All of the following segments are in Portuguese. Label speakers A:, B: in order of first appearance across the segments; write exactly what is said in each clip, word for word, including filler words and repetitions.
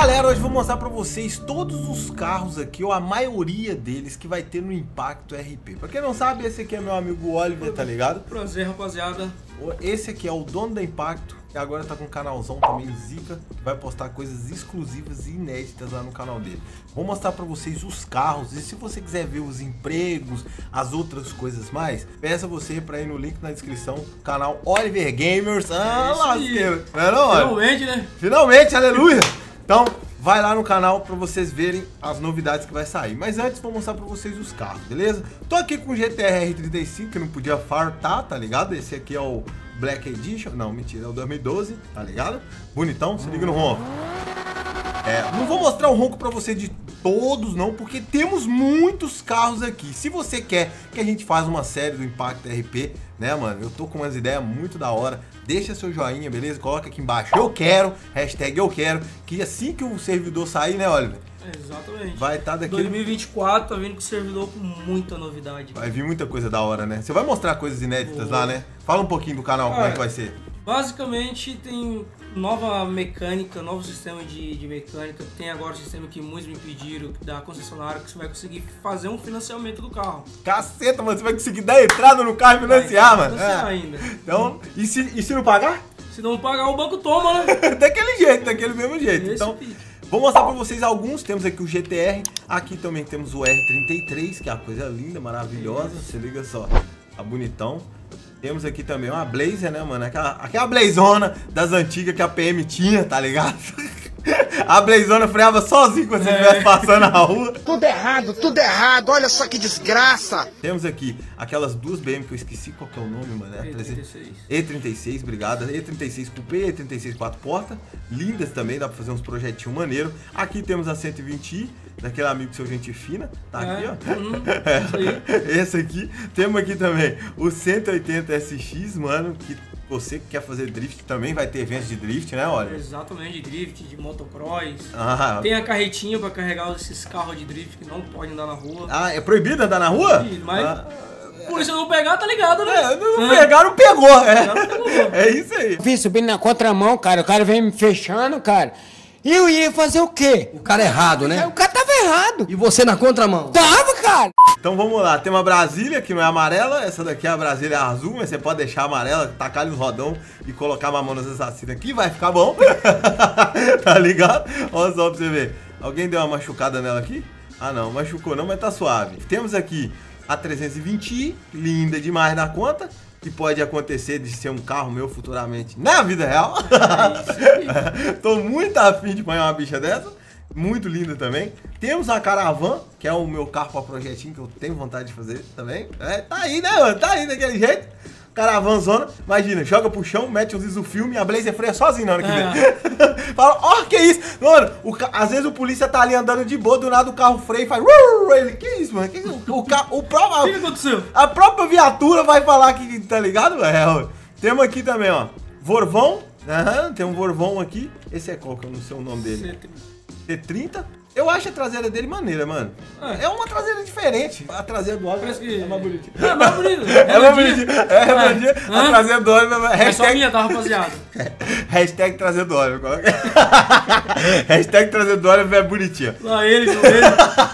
A: Galera, hoje eu vou mostrar pra vocês todos os carros aqui, ou a maioria deles, que vai ter no Impacto R P. Pra quem não sabe, esse aqui é meu amigo Oliver, tá ligado?
B: Prazer, rapaziada.
A: Esse aqui é o dono da Impacto, e agora tá com um canalzão também, Zica, que vai postar coisas exclusivas e inéditas lá no canal dele. Vou mostrar pra vocês os carros, e se você quiser ver os empregos, as outras coisas mais, peça você pra ir no link na descrição, canal Oliver Gamers. Ah, lasqueiro. Não é não,
B: Finalmente, né?
A: Finalmente, aleluia! Então, vai lá no canal pra vocês verem as novidades que vai sair. Mas antes, vou mostrar pra vocês os carros, beleza? Tô aqui com o G T R trinta e cinco, que não podia fartar, tá ligado? Esse aqui é o Black Edition. Não, mentira, é o dois mil e doze, tá ligado? Bonitão, se liga no ronco. É, não vou mostrar o ronco pra você de todos não, porque temos muitos carros aqui. Se você quer que a gente faça uma série do Impacto R P, né, mano? Eu tô com umas ideias muito da hora. Deixa seu joinha, beleza? Coloca aqui embaixo, eu quero, hashtag eu quero, que assim que o servidor sair, né, Oliver?
B: Exatamente.
A: Vai estar tá daqui.
B: dois mil e vinte e quatro tá vindo com o servidor com muita novidade.
A: Vai vir muita coisa da hora, né? Você vai mostrar coisas inéditas Boa. lá, né? Fala um pouquinho do canal, ah, como é que vai ser.
B: Basicamente tem nova mecânica, novo sistema de, de mecânica. Tem agora o sistema que muitos me pediram da concessionária, que você vai conseguir fazer um financiamento do carro.
A: Caceta, mano, você vai conseguir dar entrada no carro e financiar, vai, mano.
B: Financiar
A: é.
B: ainda.
A: Então, e se, e se não pagar?
B: Se não pagar, o banco toma, né?
A: Daquele jeito, daquele mesmo jeito.
B: Esse
A: então,
B: pique.
A: Vou mostrar pra vocês alguns. Temos aqui o G T R. Aqui também temos o R trinta e três, que é uma coisa linda, maravilhosa. Você liga só, tá bonitão. Temos aqui também uma Blazer, né, mano? Aquela, aquela Blazona das antigas que a P M tinha, tá ligado? A Blazona freava sozinho quando você estivesse é. passando na rua.
C: Tudo errado, tudo errado, olha só que desgraça.
A: Temos aqui aquelas duas B M que eu esqueci qual que é o nome, mano. É
B: E trinta e seis.
A: E trinta e seis, obrigado. E trinta e seis Coupé, E trinta e seis quatro portas. Lindas também, dá pra fazer uns projetinhos maneiros. Aqui temos a cento e vinte i, daquele amigo seu gente fina. Tá
B: é.
A: aqui, ó.
B: Hum, é.
A: Esse aqui. Temos aqui também o cento e oitenta S X, mano, que... Você que quer fazer drift também vai ter eventos de drift, né, olha?
B: Exatamente, de drift, de motocross.
A: Ah.
B: Tem a carretinha pra carregar esses carros de drift que não podem andar na rua.
A: Ah, é proibido andar na rua?
B: Proibido, mas
A: ah.
B: por não pegar, tá ligado, né?
A: É, não pegar, não pegou. É,
B: não pegou.
A: É isso aí.
D: Vim subindo na contramão, cara, o cara vem me fechando, cara. E eu ia fazer o quê?
C: O cara errado, né?
D: O cara tava errado.
C: E você na contramão?
D: Tava, cara.
A: Então vamos lá, tem uma Brasília que não é amarela, essa daqui é a Brasília azul, mas você pode deixar amarela, tacar nos rodão e colocar Mamonas Assassinas aqui, vai ficar bom. Tá ligado? Olha só pra você ver. Alguém deu uma machucada nela aqui? Ah não, machucou não, mas tá suave. Temos aqui a trezentos e vinte i, linda demais na conta. Que pode acontecer de ser um carro meu futuramente na vida real. Tô muito afim de banhar uma bicha dessa. Muito linda também. Temos a Caravan, que é o meu carro para projetinho, que eu tenho vontade de fazer também. É, tá aí, né, mano? Tá aí daquele jeito. Caravanzona. Imagina, joga pro chão, mete uns isofilme e a Blazer freia sozinho na hora que
B: é.
A: vem. Fala, ó, oh, que isso? Mano, o, às vezes o polícia tá ali andando de boa, do nada o carro freia e faz... Ele, que isso, mano? Que isso? O, o, o, o próprio,
B: o que aconteceu?
A: A própria viatura vai falar que, tá ligado? É, temos aqui também, ó, Vorvão. Aham, tem um Vorvão aqui. Esse é qual que eu não sei o nome dele? C trinta. Eu acho a traseira dele maneira, mano. É, é uma traseira diferente. A traseira do Oliver
B: que...
A: é mais bonitinha.
B: É mais bonito.
A: É mais bonitinha. É, é mais bonitinha. A traseira do Oliver é...
B: É só minha, tá, rapaziada?
A: Hashtag traseira do Oliver. Hashtag traseira do Oliver é bonitinha.
B: Lá ele, ele.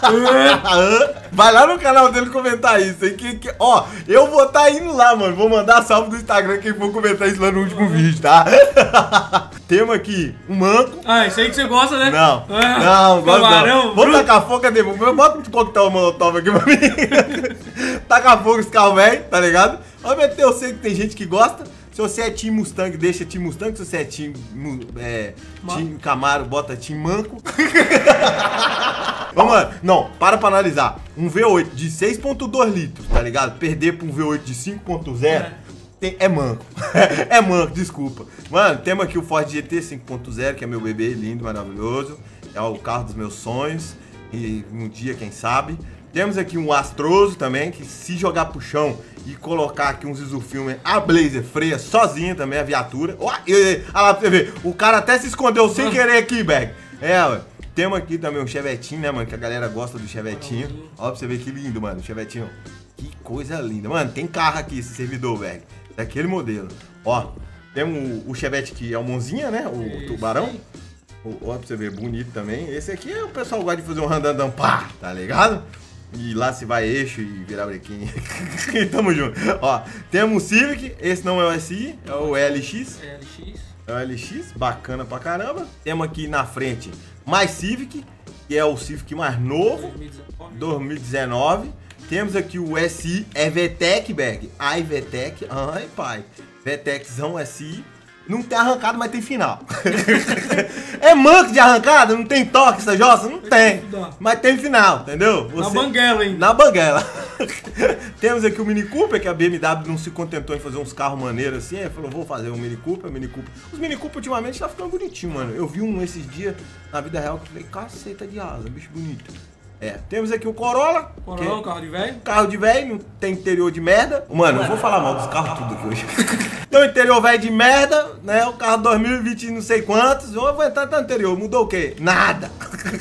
A: Vai lá no canal dele comentar isso. Hein? Que, que, ó, eu vou estar tá indo lá, mano. Vou mandar salve do Instagram quem for comentar isso lá no último uhum. vídeo, tá? Temos aqui um manco.
B: Ah, isso aí que você gosta, né?
A: Não,
B: ah,
A: não, gosto
B: camarão,
A: não. Vou tacar fogo, cadê? Bota um coquetel molotov aqui pra mim. Tacar fogo esse carro velho, tá ligado? Obviamente eu sei que tem gente que gosta. Se você é Team Mustang, deixa Team Mustang. Se você é Team, é, team Camaro, bota Team Manco. Vamos lá. Não, para pra analisar. Um V oito de seis ponto dois litros, tá ligado? Perder pra um V oito de cinco ponto zero... É. Tem, é manco. É manco, desculpa. Mano, temos aqui o Ford G T cinco ponto zero, que é meu bebê lindo, maravilhoso. É o carro dos meus sonhos. E um dia, quem sabe. Temos aqui um Astroso também, que se jogar pro chão e colocar aqui uns isofilme, a Blazer freia sozinha também, a viatura. Olha lá pra você ver, o cara até se escondeu sem querer aqui, Berg. É, ué. Temos aqui também um Chevetinho, né, mano, que a galera gosta do Chevetinho. Olha pra você ver que lindo, mano, o Chevetinho. Que coisa linda. Mano, tem carro aqui, esse servidor, Berg. Daquele modelo. Ó, temos o, o Chevette que é o Monzinha, né, o
B: Isso.
A: Tubarão. Ó, pra você ver, bonito também. Esse aqui o pessoal gosta de fazer um randandam pá, tá ligado? E lá se vai eixo e virar brequinho. Tamo junto. Ó, temos o Civic, esse não é o S I, é o L X.
B: É L X.
A: É o L X, bacana pra caramba. Temos aqui na frente mais Civic, que é o Civic mais novo, dois mil e dezenove. Temos aqui o S I, é V TEC, Berg. Ai, V TEC, ai, pai. VTECzão S I. Não tem arrancada, mas tem final. É manco de arrancada? Não tem toque essa jossa? Não tem. Mas tem final, entendeu?
B: Você... Na banguela, hein?
A: Na banguela. Temos aqui o Mini Cooper, que a B M W não se contentou em fazer uns carros maneiros assim. Ele falou, vou fazer um Mini Cooper, Mini Cooper. Os Mini Cooper ultimamente tá ficando bonitinho, mano. Eu vi um esses dias na vida real que eu falei, caceta de asa, bicho bonito. É, temos aqui o Corolla.
B: Corolla, um carro de velho.
A: Carro de velho, não tem interior de merda. Mano, eu vou falar mal dos carros tudo aqui hoje. Tem um interior velho de merda, né? O carro dois mil e vinte não sei quantos. Eu vou entrar no interior, mudou o quê? Nada.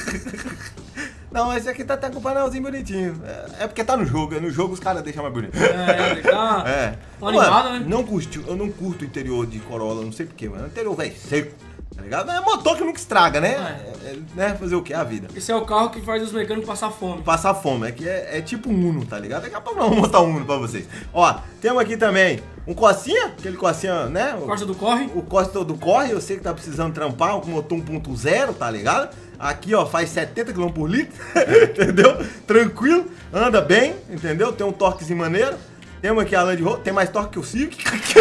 A: Não, esse aqui tá até com o painelzinho bonitinho. É, é porque tá no jogo, é no jogo os caras deixam mais bonito.
B: É, legal.
A: É.
B: Uma animada,
A: mano,
B: né?
A: Não curto, eu não curto o interior de Corolla, não sei porquê, mano. É um interior velho seco. Tá ligado? É motor que nunca estraga, né? É. É, né? Fazer o que? A vida.
B: Esse é o carro que faz os mecânicos passar fome.
A: Passar fome, é que é, é tipo um Uno, tá ligado? Daqui a pouco nós vamos mostrar um Uno pra vocês. Ó, temos aqui também um Corsinha, aquele Corsinha, né? O
B: Corsa do Corre.
A: O Corsa do Corre, eu sei que tá precisando trampar, um motor um ponto zero, tá ligado? Aqui, ó, faz setenta quilômetros por litro, entendeu? Tranquilo, anda bem, entendeu? Tem um torquezinho maneiro. Temos aqui a Land Rover, tem mais torque que o Civic.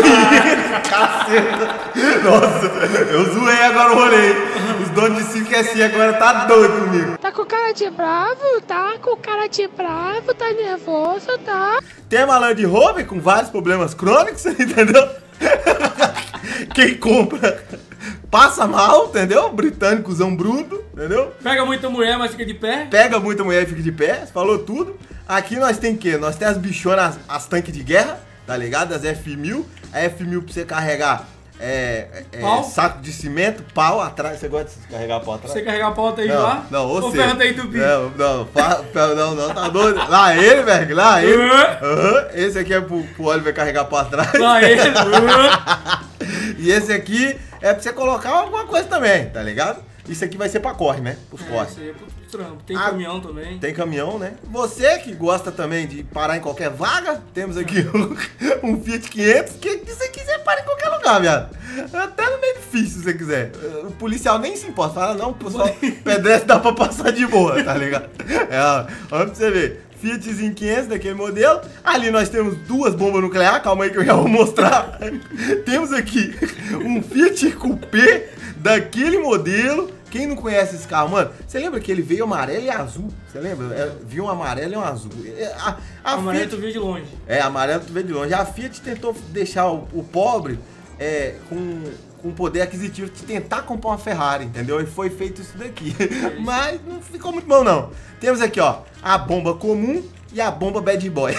A: Caceta. Nossa, eu zoei agora o rolê. Os donos de Civic S I agora tá doido comigo.
E: Tá com cara de bravo, tá com cara de bravo, tá nervoso, tá?
A: Temos a Land Rover com vários problemas crônicos, entendeu? Quem compra passa mal, entendeu? Britânicozão bruto, entendeu?
B: Pega muita mulher, mas fica de pé.
A: Pega muita mulher e fica de pé, falou tudo. Aqui nós tem o quê? Nós tem as bichonas, as, as tanques de guerra, tá ligado? As F mil. A F mil pra você carregar é, é, saco de cimento, pau atrás. Você gosta de carregar pau atrás?
B: Você carregar pau até
A: não,
B: lá?
A: Não, ou
B: o
A: seja,
B: ferro tá entupido.
A: Não, não, fa, não, não, tá doido. Lá ele, velho, lá ele. Uhum. Esse aqui é pro, pro Oliver carregar pau atrás.
B: Lá ele. Uhum.
A: E esse aqui é pra você colocar alguma coisa também, tá ligado? Isso aqui vai ser pra corre, né? Os
B: é,
A: corre.
B: Isso aí é pro trampo. Tem
A: ah,
B: caminhão também.
A: Tem caminhão, né? Você que gosta também de parar em qualquer vaga, temos aqui um, um Fiat quinhentos que se você quiser para em qualquer lugar, viado. Até no meio difícil, se você quiser. O policial nem se importa. Fala, não, pessoal, pedestre dá pra passar de boa, tá ligado? É, ó, olha pra você ver. Fiatzinho quinhentos daquele modelo. Ali nós temos duas bombas nucleares. Calma aí que eu já vou mostrar. Temos aqui um Fiat Coupé daquele modelo. Quem não conhece esse carro, mano? Você lembra que ele veio amarelo e azul? Você lembra? É, viu um amarelo e um azul. A, a
B: amarelo
A: Fiat,
B: tu viu de longe.
A: É, amarelo tu vê de longe. A Fiat tentou deixar o, o pobre é, com, com poder aquisitivo de tentar comprar uma Ferrari, entendeu? E foi feito isso daqui. É. Mas não ficou muito bom, não. Temos aqui, ó, a bomba comum e a bomba bad boy.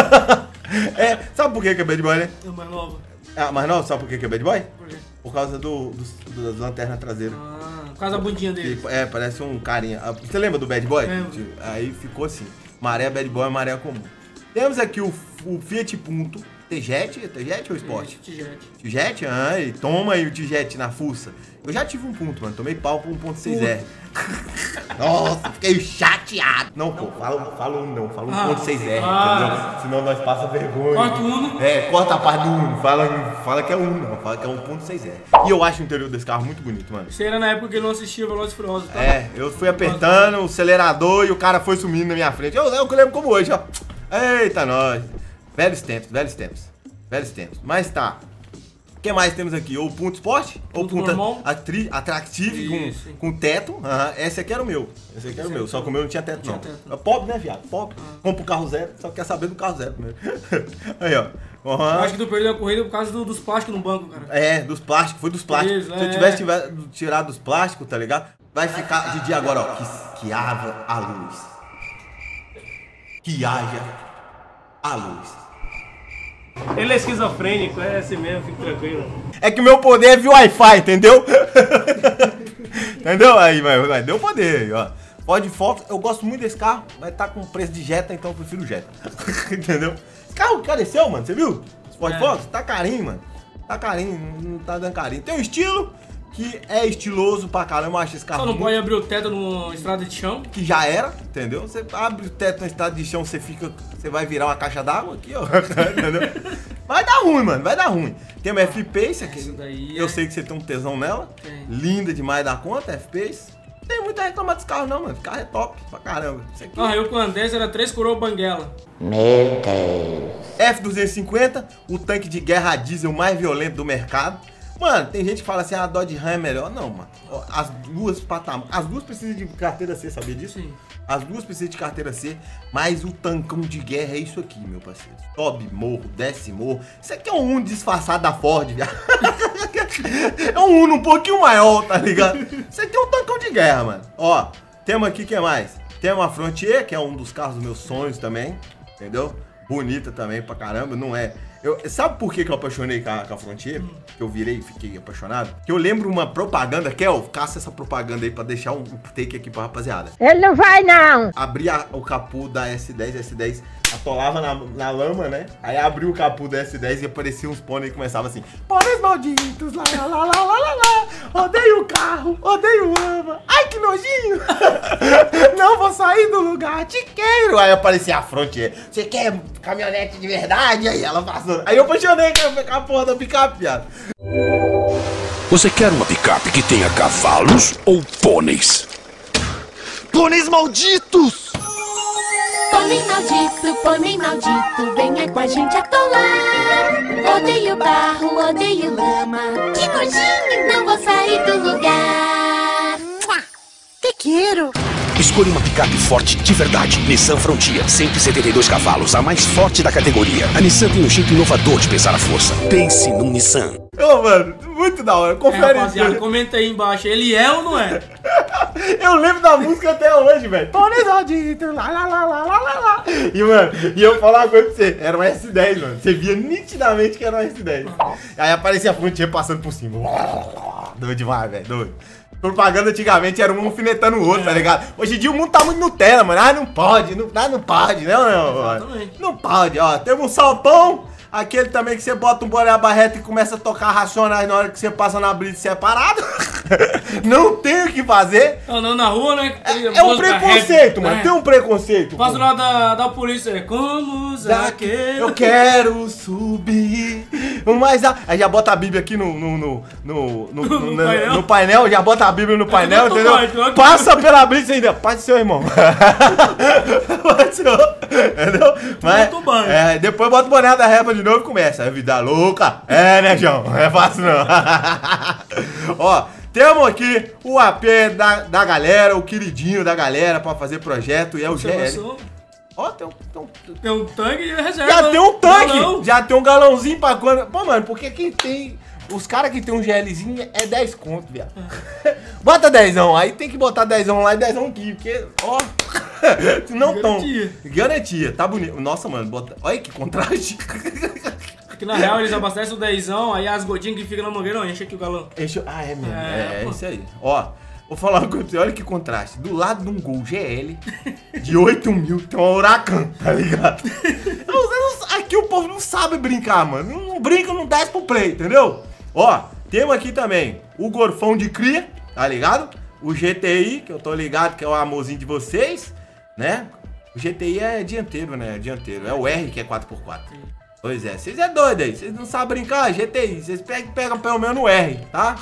A: É, sabe por que que é bad boy, né?
B: É mais nova.
A: Ah, mais nova, sabe por que que é bad boy?
B: Por quê?
A: Por causa do, do, das lanternas traseiras.
B: Ah, por causa da bundinha dele.
A: É, parece um carinha. Você lembra do bad boy?
B: Lembro.
A: Aí ficou assim. Maré bad boy, maré comum. Temos aqui o, o Fiat Punto. T-Jet? É T-Jet ou Sport?
B: T-Jet.
A: T-Jet? Ai, toma aí o T-Jet na fuça. Eu já tive um ponto, mano. Tomei pau pro um ponto seis R. Nossa, fiquei chateado. Não, pô, fala, fala um não. Fala um ponto seis R,
B: ah,
A: entendeu? Senão nós passa vergonha.
B: Corta o Uno.
A: É, corta a parte do Uno. Fala, fala que é um não. Fala que é um ponto seis R. E eu acho o interior desse carro muito bonito, mano.
B: Isso era na época que ele não assistia Velozes e Furiosos, tá?
A: É, eu fui apertando o acelerador e o cara foi sumindo na minha frente. Eu, eu lembro como hoje, ó. Eita, nós. Velhos tempos, velhos tempos. Velhos tempos. Mas tá. O que mais temos aqui? Ou ponto Sport, ou ponto atri, Attractive com, com teto. Uhum. Esse aqui era o meu. Esse aqui era o meu. Só que o meu não tinha teto, não. Tinha teto. Pobre, né, viado? Pobre. Ah. Compra o carro zero, só quer saber do carro zero primeiro. Aí, ó. Uhum.
B: Eu acho que tu perdeu a corrida por causa do, dos plásticos no banco, cara.
A: É, dos plásticos. Foi dos plásticos. Isso, Se é. eu tivesse tiver, tirado dos plásticos, tá ligado? Vai ficar de dia agora, ó. Que, que haja a luz. Que haja a luz.
F: Ele é esquizofrênico, é assim mesmo, fica tranquilo.
A: É que o meu poder é via Wi-Fi, entendeu? Entendeu? Aí, vai, deu poder aí, ó. Ford Focus, eu gosto muito desse carro, mas tá com preço de Jetta, então eu prefiro o Jetta. Entendeu? Esse carro careceu, mano, você viu? Esse Ford é. Focus tá carinho, mano. Tá carinho, não tá dando carinho. Tem um estilo, que é estiloso pra caramba, eu acho esse carro
B: Só não
A: muito-
B: pode abrir o teto no estrada de chão.
A: que já era, entendeu? Você abre o teto no estado de chão, você fica, você vai virar uma caixa d'água aqui, ó, entendeu? Vai dar ruim, mano, vai dar ruim. Tem uma F-Pace aqui,
B: Isso daí
A: eu
B: é-
A: sei que você tem um tesão nela,
B: Tem.
A: linda demais da conta, F-Pace. Não tem muito a reclamar desse carro não, mano, esse carro é top pra caramba. Isso aqui,
B: Ah, eu com o Andes era três coroa banguela.
A: F duzentos e cinquenta, o tanque de guerra a diesel mais violento do mercado. Mano, tem gente que fala assim, a Dodge Ram é melhor. Não, mano. Ó, as duas patam... As duas precisam de carteira C, sabia disso?
B: Sim.
A: As duas precisam de carteira C, mas o tancão de guerra é isso aqui, meu parceiro. Sobe morro, desce morro. Isso aqui é um Uno disfarçado da Ford, viado. É um Uno um pouquinho maior, tá ligado? Isso aqui é um tancão de guerra, mano. Ó, temos aqui, o que mais? Temos a Frontier, que é um dos carros dos meus sonhos também, entendeu? Bonita também pra caramba, não é... Eu, sabe por que, que eu apaixonei com a, com a Frontier? Que eu virei e fiquei apaixonado? Que eu lembro uma propaganda, Kel, caça essa propaganda aí pra deixar um take aqui pra rapaziada.
E: Ele não vai, não.
A: Abria o capô da S dez, S dez atolava na, na lama, né? Aí abriu o capô da S dez e aparecia uns pôneis e começava assim: pôneis malditos, lá, lá, lá, lá, lá, lá, lá, odeio o carro, odeio lama, ai que nojinho, não vou sair do lugar, te quero. Aí aparecia a Frontier: você quer caminhonete de verdade? Aí ela passou. Aí eu apaixonei com a porra da picape, viado.
G: Você quer uma picape que tenha cavalos ou pôneis? Pôneis malditos!
H: Pônei maldito, pônei maldito, venha com a gente atolar. Odeio barro, odeio lama, que nojinho, não vou sair do lugar. Te quero.
G: Escolha uma picape forte de verdade. Nissan Frontier, cento e setenta e dois cavalos, a mais forte da categoria. A Nissan tem um jeito inovador de pensar a força. Pense num Nissan.
A: Ô, mano, muito da hora.
B: É,
A: Confere
B: rapaziada,
A: isso.
B: comenta aí embaixo. Ele é ou não é?
A: Eu lembro da música até hoje, velho. Pôneis malditos, lá, lá, lá, lá, lá, lá, lá. E, mano, e eu falar uma coisa pra você. Era um S dez, mano. Você via nitidamente que era um S dez. Aí aparecia a Frontier passando por cima. Doido demais, velho. Doido. Propaganda antigamente era um alfinetando o outro, tá ligado? Hoje em dia o mundo tá muito Nutella, mano. Ah, não pode, não, ah, não pode, não, não.
B: Exatamente.
A: Não pode, ó. Temos um salpão, aquele também que você bota um boné barreta e começa a tocar Racionais na hora que você passa na blitz separado. Não tem o que fazer.
B: Andando na rua, né?
A: É, é um preconceito, mano.
B: É.
A: Tem um preconceito.
B: Passa
A: pô.
B: lá da, da polícia, é como zaqueiro.
A: Eu quero subir. Mas a... aí já bota a Bíblia aqui no no no, no, no, no,
B: No
A: no-
B: painel.
A: no painel, já bota a Bíblia no painel,
B: muito
A: entendeu?
B: bom, então.
A: Passa pela blitz ainda. Paz do seu irmão. Paz do seu, entendeu? Mas,
B: muito bom.
A: é, depois bota o boné da régua de novo e começa. É vida louca. É, né, João? Não é fácil não. Ó, temos aqui o A P da, da galera, o queridinho da galera pra fazer projeto e é o G L.
B: Observação.
A: Ó, tem um, tem um,
B: Tem um tanque e reserva.
A: já tem um tanque,
B: Galão.
A: já tem um galãozinho pra quando... Pô, mano, porque quem tem... Os caras que tem um GLzinho é dez conto, viado. Bota dezão, aí tem que botar dezão lá e dezão aqui, porque, ó... Não tão...
B: Garantia.
A: Garantia, tá bonito. Nossa, mano, bota... Olha que contraste.
B: Que na real eles abastecem o dezão, aí as gotinhas que ficam na mangueira, não, enche aqui o galão.
A: Enche... Ah, é mesmo,
B: É,
A: é, é
B: pô.
A: isso aí. Ó, vou falar uma coisa pra você, olha que contraste. Do lado de um Gol G L de oito mil tem uma Huracan, tá ligado? Eu- eu- Aqui o povo não sabe brincar, mano. Não, não brinca, não desce pro play, entendeu? Ó, temos aqui também o Gorfão de cria, tá ligado? O G T I, que eu tô ligado que é o amorzinho de vocês, né? O G T I é dianteiro, né? Dianteiro. É o R que é quatro por quatro. Pois é, vocês é doido aí, vocês não sabem brincar, G T I, vocês pegam, pegam pelo menos no R, tá?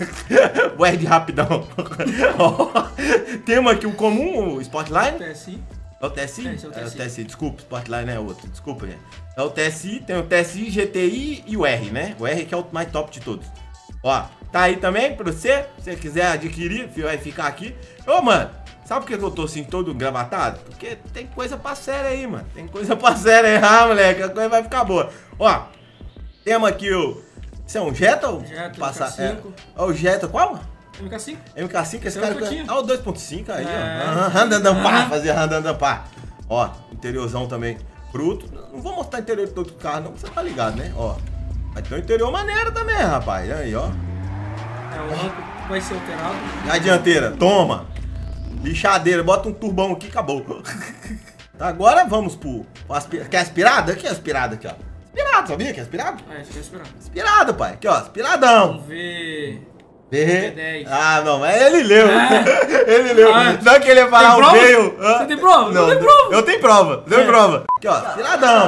A: O R de rapidão. Ó, temos aqui o comum, o Sportline.
B: T S I.
A: É o T S I?
B: É, esse é o T S I.
A: É o T S I, desculpa, Sportline é outro, desculpa, gente. É o T S I, tem o T S I, G T I e o R, né? O R que é o mais top de todos. Ó, tá aí também pra você, se você quiser adquirir, vai ficar aqui. Ô, mano, sabe por que eu tô assim todo gravatado? Porque tem coisa pra série aí, mano. Tem coisa pra série aí, ah, moleque, a coisa vai ficar boa. Ó, temos aqui o... Isso é um Jetta ou?
B: Jetta,
A: Passa...
B: M K cinco.
A: É, é o Jetta, qual?
B: M K cinco.
A: M K cinco, esse
B: Tem um
A: cara...
B: curtinho.
A: Ah, o dois ponto cinco aí,
B: É.
A: ó. Randandam pá,
B: Aham.
A: fazia randandam pá. Ó, interiorzão também bruto. Não vou mostrar o interior de todo o carro, não, você tá ligado, né? Ó, vai ter um interior maneiro também, rapaz. Aí, ó.
B: É, o banco vai ser alterado.
A: A dianteira, toma. Lixadeira, bota um turbão aqui, acabou. Tá, agora vamos pro... pro aspir... Quer aspirada? Aqui, aspirada aqui, ó. Aspirado, sabia que é aspirado?
B: É, isso que eu ia esperar.
A: Aspirado, pai. Aqui, ó, aspiradão.
B: Vamos ver...
A: B
B: dez.
A: Ah, não, mas ele leu.
B: É.
A: Ele leu.
B: Ah,
A: não que ele ia falar o veio.
B: Você tem prova?
A: Não,
B: não tem prova.
A: Eu tenho prova. Eu tenho
B: É.
A: prova. Aqui, ó. Tiradão.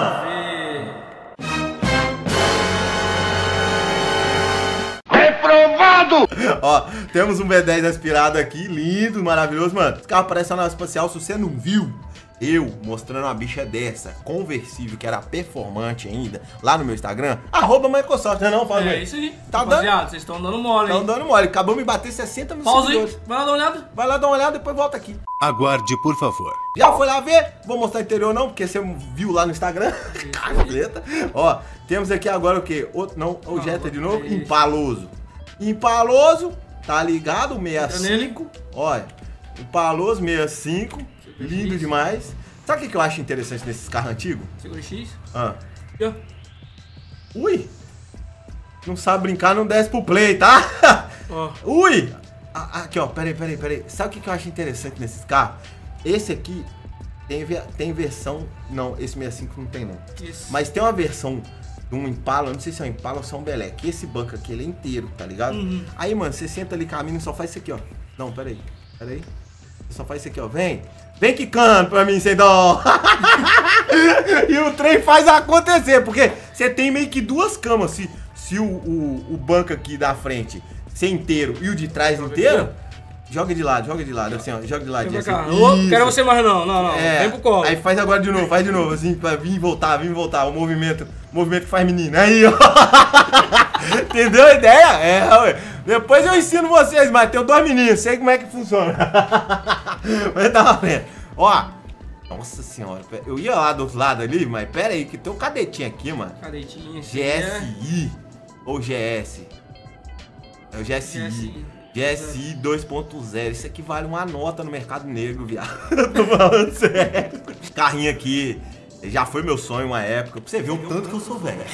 C: Reprovado!
A: Ó, temos um B dez aspirado aqui, lindo, maravilhoso, mano. Esse carro parece uma nave espacial, se você não viu, eu mostrando uma bicha dessa, conversível, que era performante ainda, lá no meu Instagram, arroba Microsoft, não é não, fala
B: É
A: aí.
B: isso aí.
A: Tá
B: Rapaziada, vocês estão dando mole, hein?
A: Estão dando mole, acabou me bater sessenta mil
B: Pausa aí,
A: seguidores.
B: vai lá dar uma olhada.
A: Vai lá dar uma olhada, depois volta aqui.
G: Aguarde, por favor.
A: Já foi lá ver? Vou mostrar o interior não, porque você viu lá no Instagram. Caceta. Ó, temos aqui agora o quê? Outro, não, o Jetta de novo,
B: isso.
A: Impaloso. Impaloso, tá ligado? sessenta e
B: Entra
A: cinco. Olha, Impaloso sessenta e cinco. Lindo demais. Sabe o que que eu acho interessante nesses carros antigos?
B: Segura X.
A: Ah.
B: Aqui, ó.
A: Ui! Não sabe brincar, não desce pro play, tá?
B: Ó.
A: Ui! Ah, aqui, ó, peraí, peraí, peraí. Sabe o que que eu acho interessante nesses carros? Esse aqui tem, ve- tem versão... Não, esse sessenta e cinco não tem, não.
B: Isso.
A: Mas tem uma versão de um Impala, eu não sei se é um Impala ou se é um Belec. Esse banco aqui, ele é inteiro, tá ligado?
B: Uhum.
A: Aí, mano, você senta ali, caminha e só faz isso aqui, ó. Não, peraí, peraí. Você só faz isso aqui, ó. Vem. Vem quicando pra mim, sem dó. E o trem faz acontecer, porque você tem meio que duas camas. Se, se o, o, o banco aqui da frente ser inteiro e o de trás inteiro, joga de lado, joga de lado, assim, ó. Joga de lado.
B: Vem
A: Assim.
B: pra cá. Ô,
A: Isso.
B: quero você mais não. Não, não.
A: É,
B: Vem pro colo.
A: aí faz agora de novo, faz de novo, assim, pra vir e voltar, vir e voltar. O movimento, o movimento que faz menina. Aí, ó. Entendeu a ideia? É, ué. Depois eu ensino vocês, mas tem dois meninos, sei como é que funciona. Mas tá valendo. Ó, nossa senhora, eu ia lá do outro lado ali, mas pera aí, que tem um cadetinho aqui, mano.
B: Cadetinha.
A: G S I ou G S? É o G S I. G S I dois ponto zero. Isso aqui vale uma nota no mercado negro, viado. Tô falando sério. Carrinho aqui, já foi meu sonho uma época. Pra você ver o tanto que eu sou velho.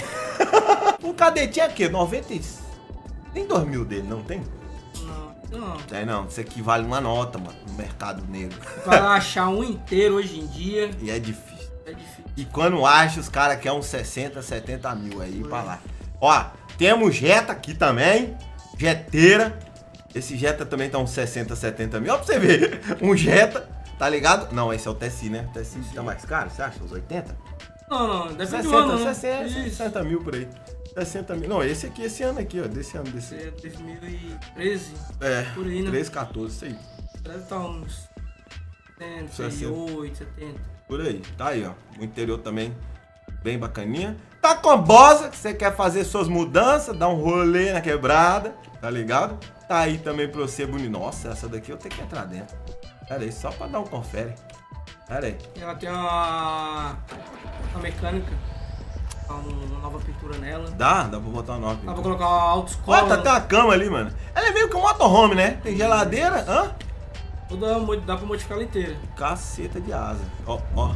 A: Um cadetinho aqui, noventa e... Tem dois mil dele, não tem?
B: Não, não.
A: É, não. Isso aqui vale uma nota, mano, no mercado negro.
B: Para achar um inteiro hoje em dia
A: E é difícil.
B: é difícil.
A: E quando acha, os caras querem uns sessenta, setenta mil aí pra lá. Ó, temos Jetta aqui também. Jeteira. Esse Jetta também tá uns sessenta, setenta mil. Ó pra você ver. Um Jetta, tá ligado? Não, esse é o T S I, né? O T S I tá mais caro, você acha? Uns oitenta?
B: Não, não, deve ser do
A: sessenta,
B: ano, né?
A: sessenta,
B: Isso.
A: sessenta mil por aí. sessenta mil. Não, esse aqui, esse ano aqui, ó. Desse ano, desse.
B: É dois mil e treze.
A: É,
B: Por aí, né?
A: treze, quatorze, isso aí.
B: Deve estar uns setenta,
A: sessenta.
B: sessenta e oito, setenta.
A: Por aí. Tá aí, ó. O interior também bem bacaninha. Tá com a Bosa, que você quer fazer suas mudanças, dar um rolê na quebrada, tá ligado? Tá aí também pra você bonito. Nossa, essa daqui eu tenho que entrar dentro. Pera aí, só pra dar um confere. Pera aí.
B: Ela tem uma, uma mecânica, uma nova pintura nela.
A: Dá? Dá pra botar uma nova.
B: Dá pra colocar uma autoescola.
A: Ó, tá até uma cama ali, mano. Ela é meio que um motorhome, né? Tem geladeira, hã?
B: Toda, dá pra modificar ela inteira.
A: Caceta de asa. Ó, ó.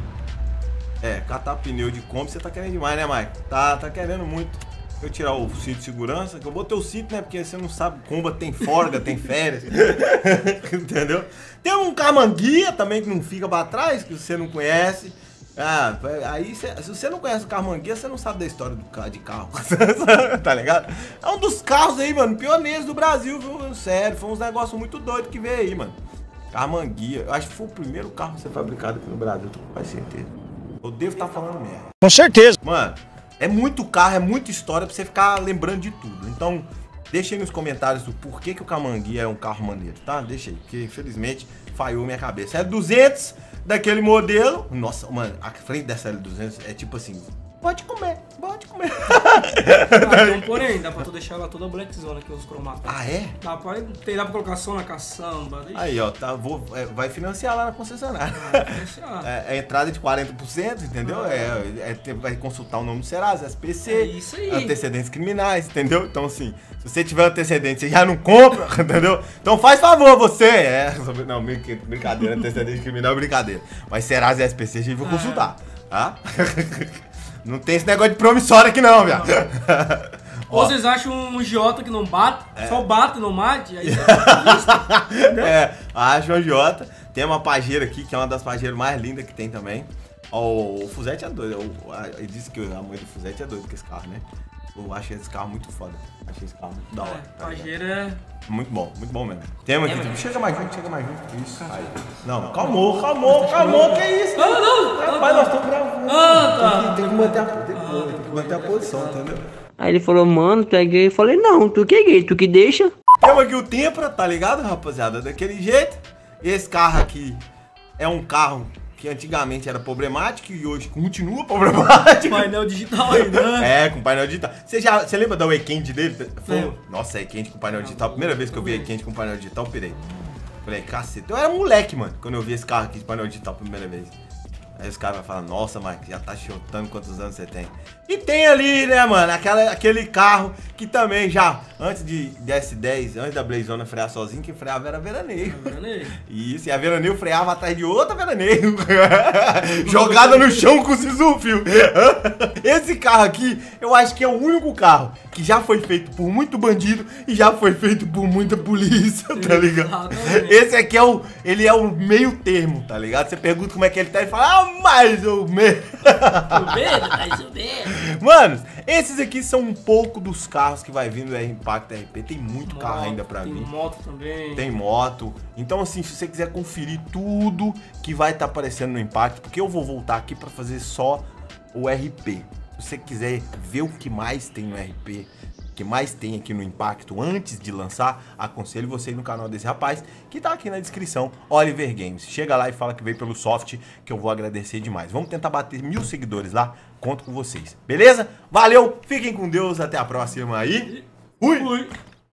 A: É, catar pneu de Kombi você tá querendo demais, né, Mike? Tá, tá querendo muito. Eu tirar o cinto de segurança, que eu botei o cinto, né? Porque você não sabe, Komba tem folga, tem férias. Entendeu? Tem um Carmanguia também que não fica pra trás, que você não conhece. Ah, aí cê, se você não conhece o Carmanguia, você não sabe da história do carro, de carro. Tá ligado? É um dos carros aí, mano, pioneiros do Brasil, viu? Sério, foi uns negócios muito doidos que veio aí, mano. Carmanguia, eu acho que foi o primeiro carro a ser fabricado aqui no Brasil, tô com quase certeza. Eu devo estar falando merda.
C: Com certeza.
A: Mano, é muito carro, é muita história pra você ficar lembrando de tudo. Então, deixa aí nos comentários do porquê que o Carmanguia é um carro maneiro, tá? Deixa aí, porque infelizmente falhou minha cabeça. É duzentos daquele modelo. Nossa, mano, a frente dessa L duzentos é tipo assim, pode comer, pode comer.
B: Ah, então, porém, dá pra tu deixar ela toda blackzona aqui, os cromatos.
A: Ah, é?
B: Dá pra, tem, dá pra colocar som na caçamba. Deixa.
A: Aí, ó, tá, vou, é, vai financiar lá na concessionária.
B: Deixa.
A: É, é entrada de quarenta por cento, entendeu? É, é, é, vai consultar o nome do Serasa, S P C,
B: É isso aí.
A: antecedentes criminais, entendeu? Então, assim, se você tiver antecedentes, você já não compra, entendeu? Então faz favor, você. É, não, brincadeira, antecedente criminal é brincadeira. Mas Serasa e S P C a gente vai consultar, tá? Não tem esse negócio de promissório aqui não, viado.
B: Ou vocês acham um Giota que não bate,
A: É.
B: só bate e não mate, aí
A: É, a Jota. Tem uma pajeira aqui, que é uma das pajeiras mais lindas que tem também. Ó, o Fusete é doido. O- a- Ele disse que a mãe do Fusete é doido com esse carro, né? Eu achei esse carro muito foda. Achei esse carro muito da hora.
B: É, Pajero
A: Muito bom, muito bom mesmo. Temos aqui.
B: É, mas-
A: Chega mais junto, chega mais junto. Isso. Aí. Não, calmou, calmou, calmou. Que isso?
B: Não, não!
A: Rapaz, nós estamos gravando.
B: Ah, tá.
A: Tem que, tem que manter a, tem que, tem que manter a posição, entendeu?
I: Aí ele falou, mano, tu é gay? Eu falei, não, tu que é gay, tu que deixa.
A: Temos aqui o Tempra, tá ligado, rapaziada? Daquele jeito. Esse carro aqui é um carro que antigamente era problemático e hoje continua problemático.
B: Painel digital ainda, né?
A: É, com painel digital. Você já, você lembra da Weekend dele? Foi,
B: Lembro.
A: nossa, Weekend com painel digital. Primeira vez que eu vi Weekend com painel digital, eu pirei. Falei, caceta. Eu era moleque, mano, quando eu vi esse carro aqui de painel digital pela primeira vez. Aí os caras vão falar, nossa, Mike, já tá chutando quantos anos você tem. E tem ali, né, mano, aquela, aquele carro que também já, antes de, de S dez, antes da Blazona frear sozinho, que freava era veraneio.
B: Veraneio.
A: Isso, e a veraneio freava atrás de outra veraneio. Jogada no chão com o sisu, fio. Esse carro aqui, eu acho que é o único carro que já foi feito por muito bandido e já foi feito por muita polícia, tá ligado? Esse aqui é o, ele é o meio termo, tá ligado? Você pergunta como é que ele tá e fala, ah, mais ou menos.
B: O medo, mais o medo.
A: Mano, esses aqui são um pouco dos carros que vai vir do R-Impact R P. Tem muito carro
B: Moto,
A: ainda pra
B: tem
A: vir.
B: moto também.
A: Tem moto. Então, assim, se você quiser conferir tudo que vai estar aparecendo no Impact, porque eu vou voltar aqui pra fazer só o R P. Se você quiser ver o que mais tem no R P, o que mais tem aqui no Impacto antes de lançar, aconselho você ir no canal desse rapaz, que tá aqui na descrição, Oliver Games. Chega lá e fala que veio pelo soft, que eu vou agradecer demais. Vamos tentar bater mil seguidores lá, conto com vocês. Beleza? Valeu, fiquem com Deus, até a próxima aí. Fui!
B: Fui.